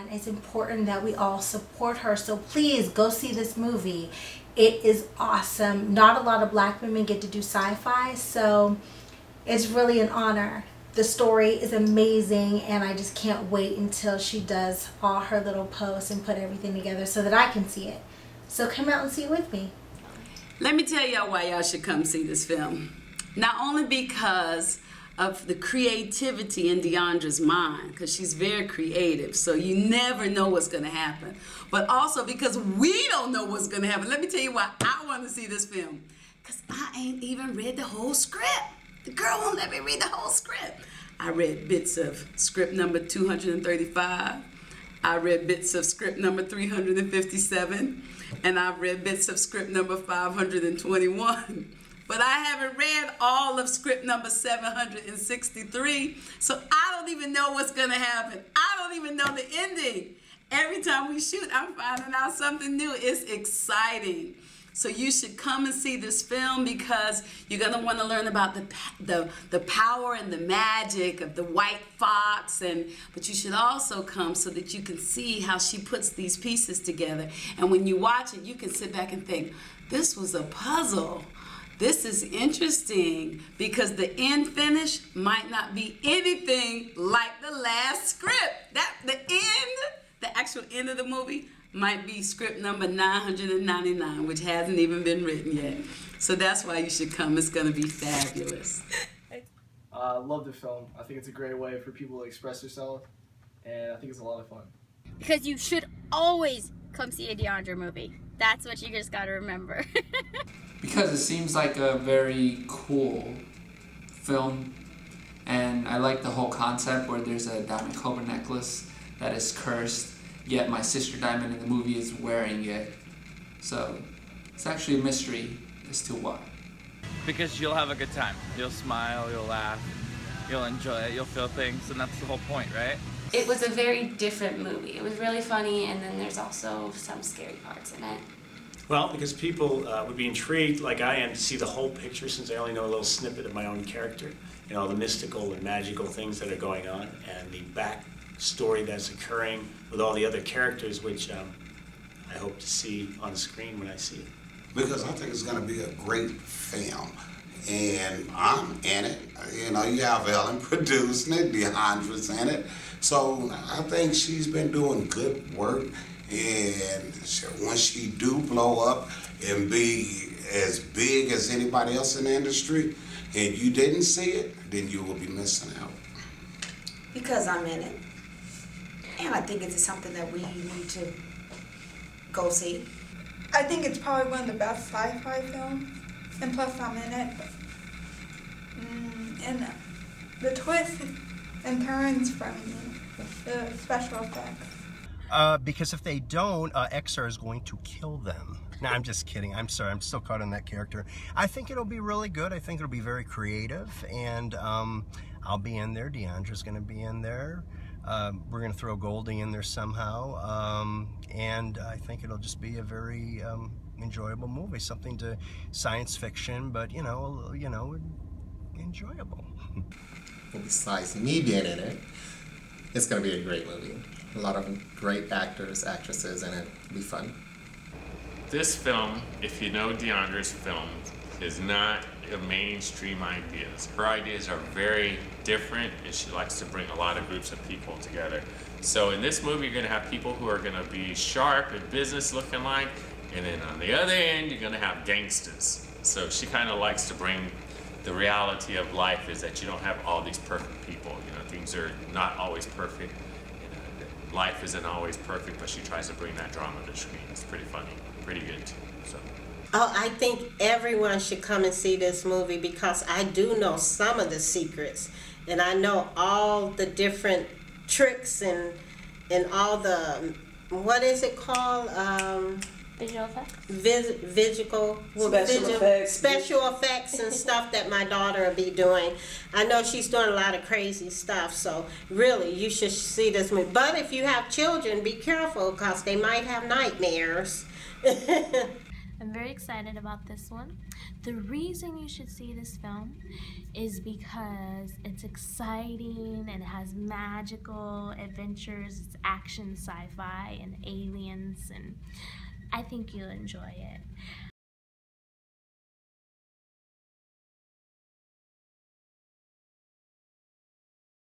and it's important that we all support her. So please go see this movie. It is awesome. Not a lot of black women get to do sci-fi, so it's really an honor. The story is amazing, and I just can't wait until she does all her little posts and put everything together so that I can see it. So come out and see it with me. Let me tell y'all why y'all should come see this film. Not only because of the creativity in Deandra's mind, because she's very creative, so you never know what's going to happen, but also because we don't know what's going to happen. Let me tell you why I want to see this film. Because I ain't even read the whole script. The girl won't let me read the whole script. I read bits of script number 235. I read bits of script number 357. And I've read bits of script number 521. But I haven't read all of script number 763. So I don't even know what's going to happen. I don't even know the ending. Every time we shoot, I'm finding out something new. It's exciting. So you should come and see this film because you're going to want to learn about the power and the magic of the white fox. But you should also come so that you can see how she puts these pieces together. And when you watch it, you can sit back and think, this was a puzzle. This is interesting, because the end finish might not be anything like the last script. The actual end of the movie might be script number 999, which hasn't even been written yet. So that's why you should come. It's going to be fabulous. I love the film. I think it's a great way for people to express themselves, and I think it's a lot of fun. Because you should always come see a Deandra movie. That's what you just got to remember. Because it seems like a very cool film, and I like the whole concept where there's a diamond cobra necklace that is cursed, yet my sister Diamond in the movie is wearing it. So it's actually a mystery as to why. Because you'll have a good time. You'll smile, you'll laugh, you'll enjoy it, you'll feel things, and that's the whole point, right? It was a very different movie. It was really funny, and then there's also some scary parts in it. Well, because people would be intrigued, like I am, to see the whole picture, since I only know a little snippet of my own character, and all the mystical and magical things that are going on, and the backstory that's occurring with all the other characters, which I hope to see on the screen when I see it. Because I think it's going to be a great film, and I'm in it. You know, you have Ellen producing it, Deandra's in it, so I think she's been doing good work. And when she do blow up and be as big as anybody else in the industry, and you didn't see it, then you will be missing out. Because I'm in it. And I think it's something that we need to go see. I think it's probably one of the best sci-fi films, and plus I'm in it. And the twists and turns from the special effects. Because if they don't, XR is going to kill them. No, I'm just kidding. I'm sorry. I'm still caught on that character. I think it'll be really good. I think it'll be very creative, and I'll be in there. Deandra's going to be in there. We're going to throw Goldie in there somehow, and I think it'll just be a very enjoyable movie. Something to science fiction, but you know, enjoyable. Well, besides me being in it, it's going to be a great movie. A lot of great actors, actresses in it. It'll be fun. This film, if you know Deandra's films, is not a mainstream ideas. Her ideas are very different, and she likes to bring a lot of groups of people together. So in this movie, you're going to have people who are going to be sharp and business looking like, and then on the other end, you're going to have gangsters. So she kind of likes to bring the reality of life is that you don't have all these perfect people. You know, things are not always perfect. Life isn't always perfect, but she tries to bring that drama to the screen. It's pretty funny, pretty good too. So. Oh, I think everyone should come and see this movie because I do know some of the secrets, and I know all the different tricks and all the, what is it called? Visual effects? Special effects and stuff that my daughter will be doing. I know she's doing a lot of crazy stuff, so really you should see this movie. But if you have children, be careful because they might have nightmares. And I'm very excited about this one. The reason you should see this film is because it's exciting and it has magical adventures, it's action, sci-fi, and aliens, and I think you'll enjoy it.